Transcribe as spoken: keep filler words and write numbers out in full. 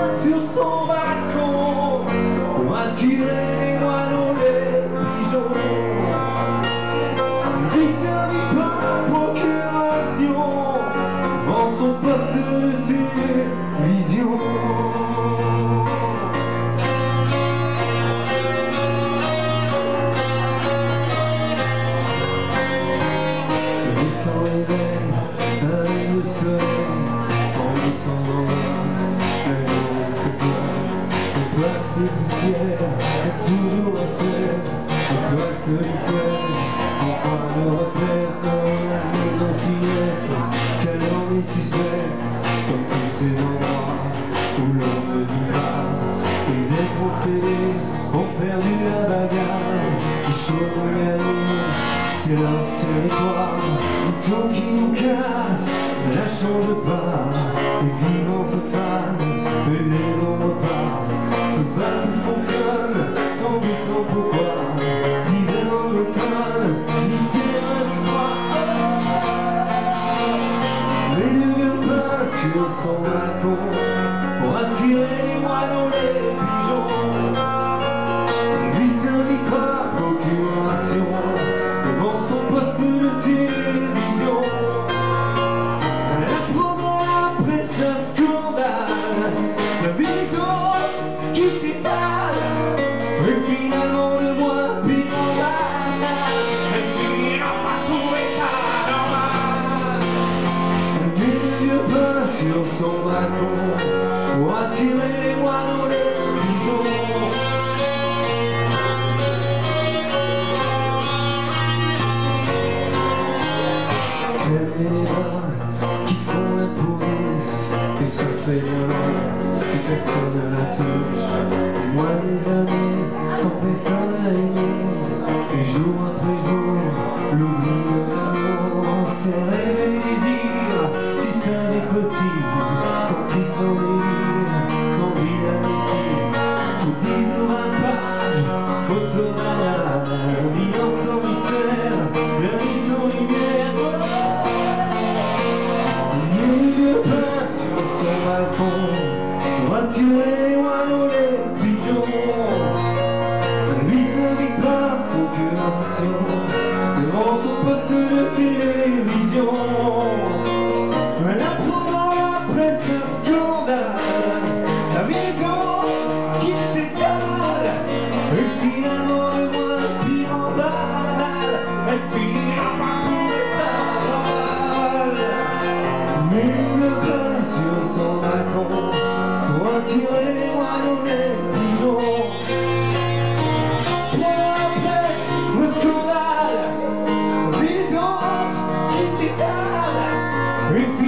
plein sur son balcon pour attirer les moineaux, les pigeons. Il vit servi par procuration dans son poste de télévision. Sans réveil, un rayon de soleil, sans descendance, la journée se place, on passe les poussières, et toujours à faire, on passe solitaire, enfin le repère dans la maison signette, qu'elle en est suspecte, comme tous ces endroits où l'on ne vit pas. Les êtres ont cédé, ont perdu la bagarre, les choses ont gagné, c'est leur territoire. Le temps qui nous casse ne la change pas. Les vivants se fanent, et les ombres partent. Tout va, tout fonctionne, sans but, sans pourquoi. L'hiver en automne, ni froid, ni froid. Mais le vieux pain sur son balcon pour attirer les moineaux, les pigeons. Lui s'invite par procuration devant son poste de télévision. Elle apprendra après un scandale la vie des autres qui s'étale, et finalement le moins pire en mal, elle finira par trouver ça normal. Elle met le vieux pain sur son balcon pour attirer les moineaux, les pigeons. Et les bras qui font la pousse, et ça fait bien que personne ne la touche. Et moi des années sans personne à aimer, et jour après jour l'oubli de l'amour enserrait les désirs, si ça n'est possible, sans cri, sans délire, sans inadmissible, sous dix ou vingt pages, photo banale, liant sans mystère, la vie sans lumière. Son balcon pour attirer les moineaux, les pigeons. Lui s'invite par procuration devant son poste de télévision. Elle apprend dans la presse un scandale, la vie des autres qui s'étale, et finalement le moins pire en banal, elle finira par trouver ça normal. Mais le pain sur son balcon pour attirer les moineaux, les pigeons. Pour la presse, le scandale, la vie des autres qui s'étale, et